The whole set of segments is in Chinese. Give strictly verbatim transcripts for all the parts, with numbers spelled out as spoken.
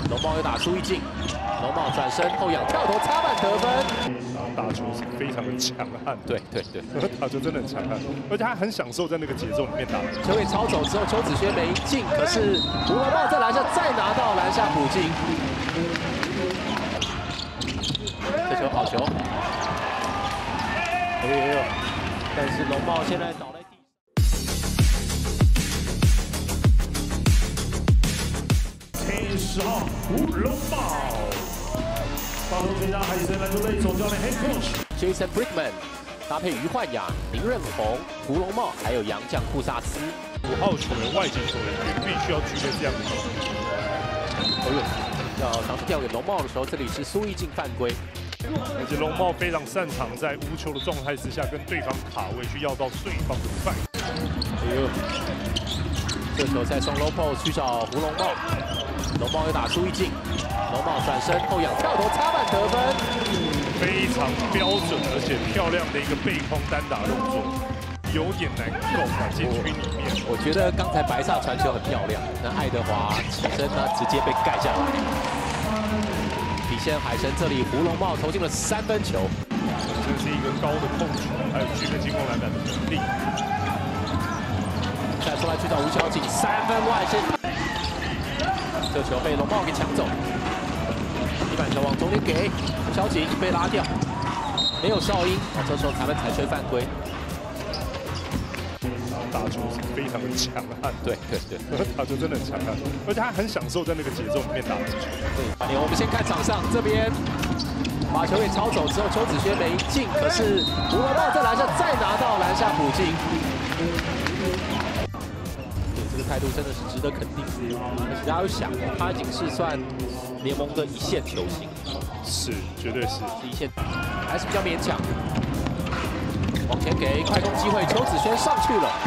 龙茂又打出一进，龙茂转身后仰跳投插板得分。 然后打球是非常的强悍， 对对对， 打球真的很强悍，而且他很享受在那个节奏里面打。 球给抄走之后，邱子轩没进，可是胡龙茂在篮下再拿到篮下补进。这球好球，哎呦！但是龙茂现在倒在地。 天十号胡龙茂，报头全家海神篮球队总教练 Head Coach Jason Brickman 搭配于焕雅、林任宏、胡龙茂，还有洋将库萨斯。 五号球员、外籍球员也必须要具备这样的能力。 哦呦，要尝试调给龙茂的时候，这里是苏奕进犯规。 而且龙茂非常擅长在无球的状态之下跟对方卡位，去要到对方的犯。 哎呦，这球再送 low post 去找胡龙茂。 龙茂又打出一进，龙茂转身后仰跳投插板得分， 非常标准而且漂亮的一个背筐单打动作，有点难够打进区里面。 我觉得刚才白萨传球很漂亮，那爱德华起身呢直接被盖下来。比现海神这里胡龙茂投进了三分球， 这是一个高的控球，还有具备进攻篮板的能力。 再出来去找吴小景，三分外线。 这球被龙茂给抢走，地板球往中间给小景被拉掉，没有哨音。哦，这时候裁判才吹犯规。 打球是非常的强悍， 对对对， 打球真的很强悍，而且他很享受在那个节奏里面打篮球。 对，我们先看场上这边，把球给抄走之后，邱子轩没进，可是胡龙茂在篮下再拿到篮下补进。 这个态度真的是值得肯定，而且大家有想，他已经是算联盟的一线球星， 是，绝对是， 是一线，还是比较勉强。往前给快攻机会，邱子轩上去了，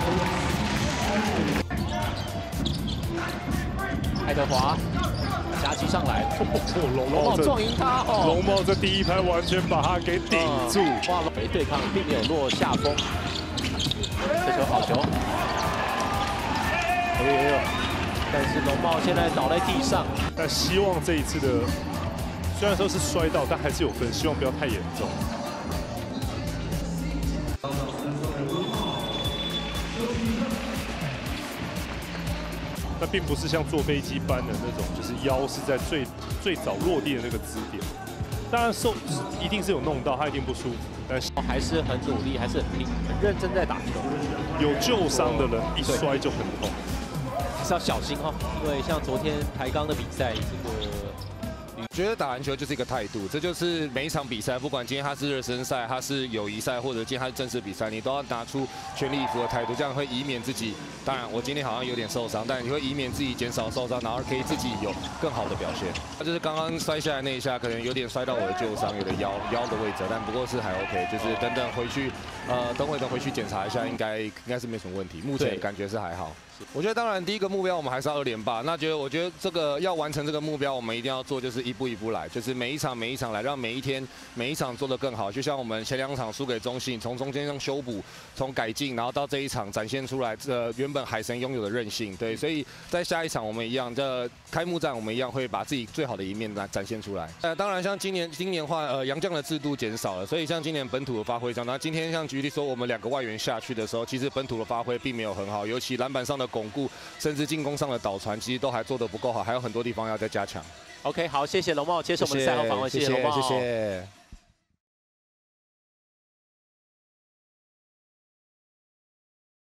爱德华夹击上来，龙茂撞赢他，哦， 龙茂这第一拍完全把他给顶住， 哇，没对抗，并没有落下风，这球好球。 哎呦！但是龙茂现在倒在地上。 但希望这一次的，虽然说是摔到，但还是有分，希望不要太严重。那并不是像坐飞机般的那种，就是腰是在最最早落地的那个支点。当然受一定是有弄到，他一定不舒服，但是还是很努力，还是很拼，很认真在打球。 有旧伤的人一摔就很痛。 还是要小心哈，因为像昨天台钢的比赛，这个我觉得打篮球就是一个态度，这就是每一场比赛，不管今天它是热身赛，它是友谊赛，或者今天它是正式比赛，你都要拿出全力以赴的态度，这样会以免自己。当然，我今天好像有点受伤，但你会以免自己减少受伤，然后可以自己有更好的表现。那就是刚刚摔下来那一下，可能有点摔到我的旧伤，有点腰腰的位置，但不过是还 OK， 就是等等回去，呃，等会等回去检查一下，应该应该是没什么问题，目前感觉是还好。 我觉得当然第一个目标我们还是要二连霸。那觉得我觉得这个要完成这个目标，我们一定要做就是一步一步来，就是每一场每一场来，让每一天每一场做得更好。就像我们前两场输给中信，从中间用修补，从改进，然后到这一场展现出来这原本海神拥有的韧性。对，所以在下一场我们一样，这开幕战我们一样会把自己最好的一面来展现出来。呃，当然像今年今年话呃洋将的制度减少了，所以像今年本土的发挥上，那今天像举例说我们两个外援下去的时候，其实本土的发挥并没有很好，尤其篮板上的巩固。 甚至进攻上的导传，其实都还做得不够好，还有很多地方要再加强。 OK， 好，谢谢龙茂接受我们的赛后访问，谢谢龙茂， 谢谢。